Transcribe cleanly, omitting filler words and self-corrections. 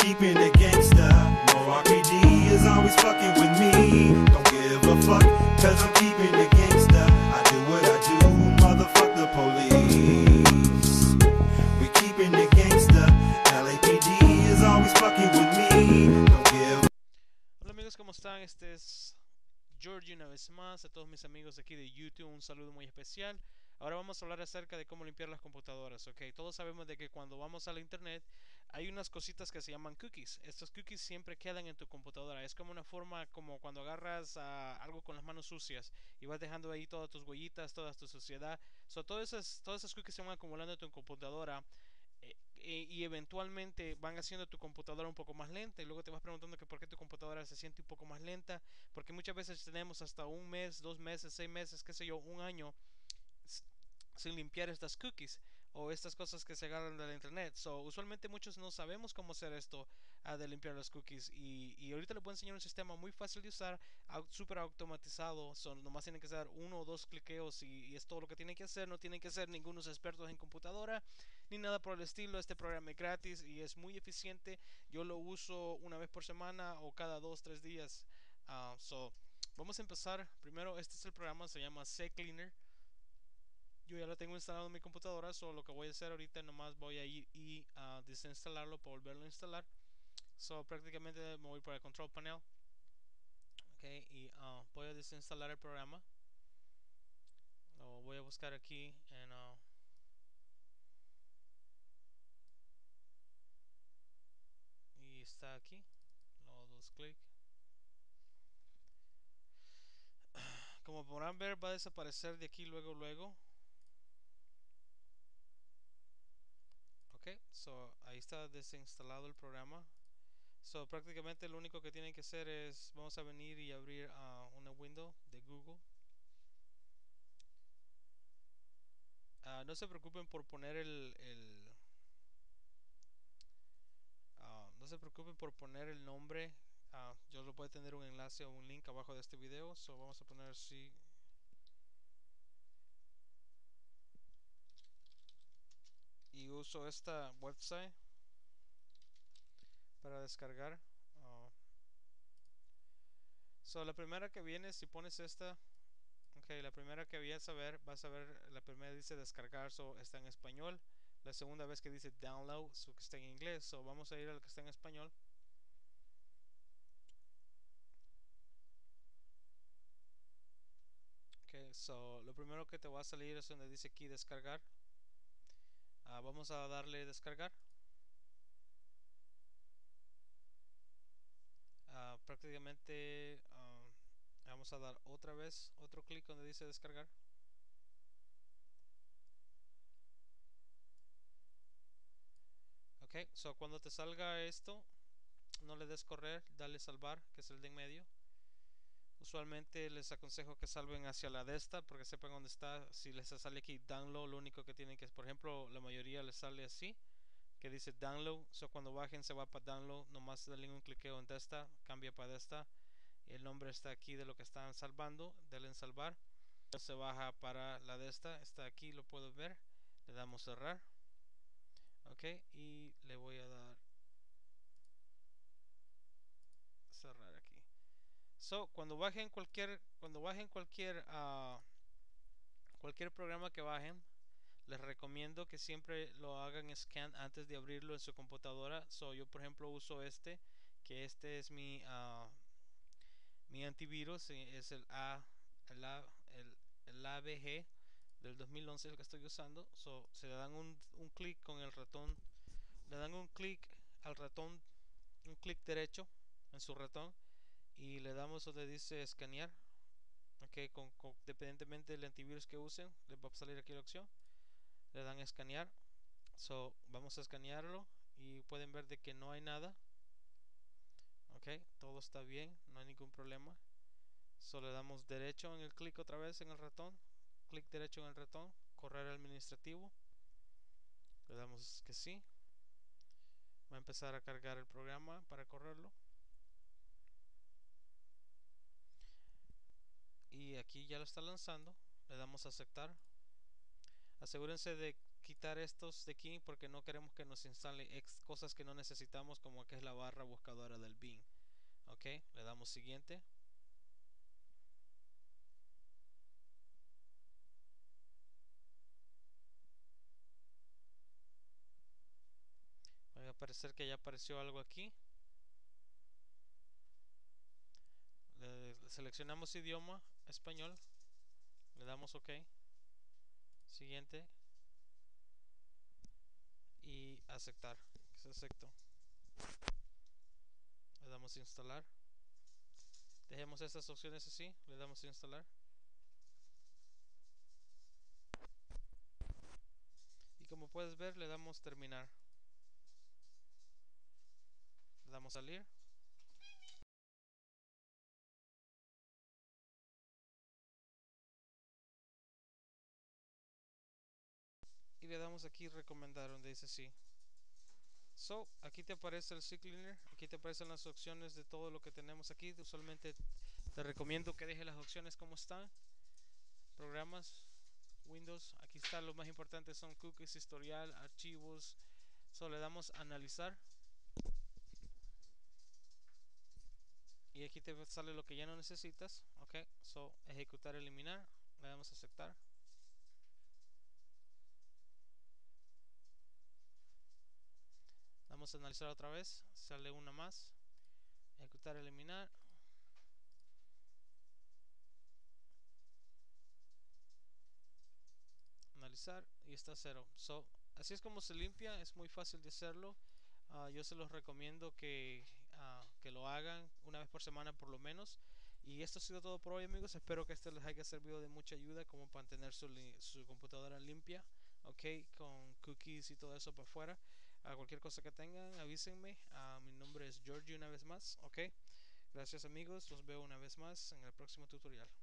keeping it gangsta. No RPD is always fucking with me. Don't give a fuck, cause I'm keeping it gangsta. I do what I do, motherfuck the police. We keeping it gangsta. LAPD is always fucking with me. Don't give. Hola amigos, ¿cómo están? Este es Georgie una vez más. A todos mis amigos de aquí de YouTube, un saludo muy especial. Ahora vamos a hablar acerca de cómo limpiar las computadoras, ¿ok? Todos sabemos de que cuando vamos al internet hay unas cositas que se llaman cookies. Estos cookies siempre quedan en tu computadora. Es como una forma como cuando agarras algo con las manos sucias y vas dejando ahí todas tus huellitas, toda tu suciedad. Todas esas cookies se van acumulando en tu computadora y eventualmente van haciendo tu computadora un poco más lenta y luego te vas preguntando que por qué tu computadora se siente un poco más lenta, porque muchas veces tenemos hasta un mes, 2 meses, 6 meses, qué sé yo, un año sin limpiar estas cookies o estas cosas que se agarran de la internet. Usualmente muchos no sabemos cómo hacer esto de limpiar las cookies y ahorita les voy a enseñar un sistema muy fácil de usar, súper automatizado. Nomás tienen que dar uno o dos cliqueos y es todo lo que tienen que hacer. No tienen que ser ningunos expertos en computadora ni nada por el estilo. Este programa es gratis y es muy eficiente. Yo lo uso una vez por semana o cada 2 3 días. Vamos a empezar. Primero, este es el programa, se llama CCleaner. Yo ya lo tengo instalado en mi computadora, solo lo que voy a hacer ahorita nomás voy a ir y desinstalarlo para volverlo a instalar. Prácticamente me voy por el control panel, okay, y voy a desinstalar el programa. Lo voy a buscar aquí y está aquí. Luego dos clic. Como podrán ver, va a desaparecer de aquí luego. Ok, ahí está desinstalado el programa. Prácticamente lo único que tienen que hacer es, vamos a venir y abrir una window de Google. No se preocupen por poner no se preocupen por poner el nombre. Yo lo voy a tener un enlace o un link abajo de este video. Vamos a poner así. Y uso esta website para descargar. Uh, la primera que viene, si pones esta, ok, la primera que vas a ver, la primera dice descargar, está en español. La segunda vez que dice download, que está en inglés. Vamos a ir al que está en español. Ok, lo primero que te va a salir es donde dice aquí descargar. Vamos a darle descargar. Prácticamente vamos a dar otra vez otro clic donde dice descargar. Ok, cuando te salga esto, no le des correr, dale salvar, que es el de en medio. Usualmente les aconsejo que salven hacia la de esta porque sepan dónde está. Si les sale aquí download, lo único que tienen que, por ejemplo, la mayoría les sale así, que dice download. Cuando bajen se va para download, nomás denle un cliqueo en esta, cambia para esta. El nombre está aquí de lo que están salvando, denle en salvar. Se baja para la de esta, está aquí, lo puedo ver. Le damos cerrar. Ok, y le voy a dar cerrar aquí. Cuando bajen cualquier programa que bajen, les recomiendo que siempre lo hagan scan antes de abrirlo en su computadora. Yo por ejemplo uso que este es mi antivirus, es el AVG del 2011 el que estoy usando. Se le dan un clic con el ratón, le dan un clic al ratón, un clic derecho en su ratón y le damos donde dice escanear. Ok, dependientemente del antivirus que usen, les va a salir aquí la opción. Le dan a escanear. Vamos a escanearlo y pueden ver de que no hay nada. Ok, todo está bien, no hay ningún problema. Le damos derecho en el clic otra vez en el ratón. Clic derecho en el ratón, correr administrativo. Le damos que sí. Va a empezar a cargar el programa para correrlo. Y aquí ya lo está lanzando. Le damos a aceptar. Asegúrense quitar estos de aquí porque no queremos que nos instale cosas que no necesitamos, como que es la barra buscadora del Bing. Ok, le damos siguiente. Va a aparecer que ya apareció algo aquí. Seleccionamos idioma español, le damos OK, siguiente y aceptar, que se aceptó. Le damos instalar. Dejemos estas opciones así, le damos instalar. Y como puedes ver, le damos terminar. Le damos salir. Y le damos aquí recomendar donde dice sí. So, aquí te aparece el CCleaner, aquí te aparecen las opciones de todo lo que tenemos aquí. Usualmente te recomiendo que dejes las opciones como están. Programas, Windows, aquí está, lo más importante son cookies, historial, archivos. So, le damos analizar. Y aquí te sale lo que ya no necesitas. Ok, so, ejecutar, eliminar. Le damos a aceptar. Vamos a analizar otra vez. Sale una más. Ejecutar, eliminar. Analizar y está cero. So, así es como se limpia, es muy fácil de hacerlo. Yo se los recomiendo que lo hagan una vez por semana por lo menos. Y esto ha sido todo por hoy, amigos. Espero que esto les haya servido de mucha ayuda como para mantener su computadora limpia, ok, con cookies y todo eso para afuera. Cualquier cosa que tengan, avísenme. Mi nombre es Georgie una vez más, ok. Gracias, amigos, los veo una vez más en el próximo tutorial.